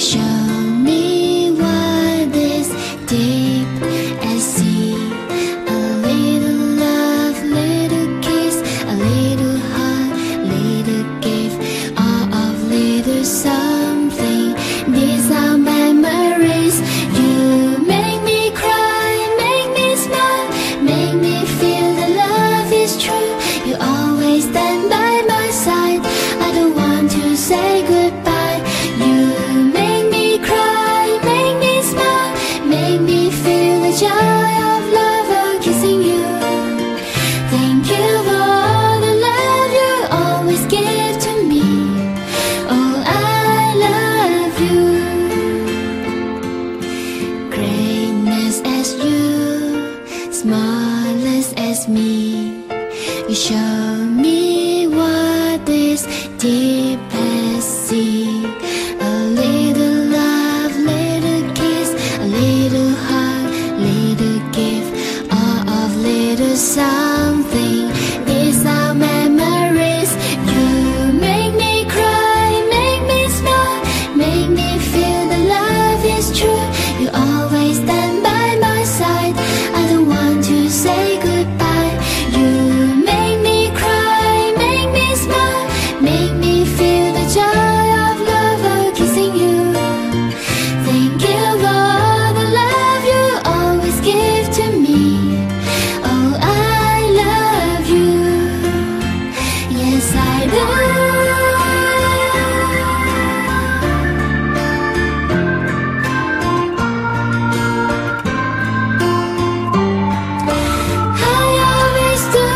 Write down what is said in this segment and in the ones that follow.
show me what is deep at sea. A little love, little kiss, a little hug, little gift, all of little something. These are memories. You make me cry, make me smile, make me feel the love is true. You always stand by my side. I don't want to say goodbye. You make me cry, make me smile, make me feel the joy of love of kissing you. Thank you for all the love you always give to me. Oh, I love you. Greatness as you, smallest as me. You show me what is deep as sea. A little love, little kiss, a little hug, little gift, all of little something. These are memories. You make me cry, make me smile, make me feel the love is true. You always stand by my side. I don't want to say goodbye. You make me cry, make me smile, make me feel the joy of love of kissing you. Thank you for all the love you always give to me. Oh, I love you. Yes, I do. I always do.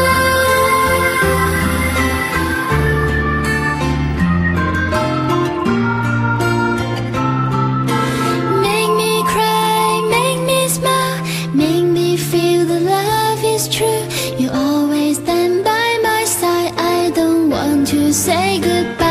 Make me cry, make me smile, make me feel the love is true. You always stand by my side. I don't want to say goodbye.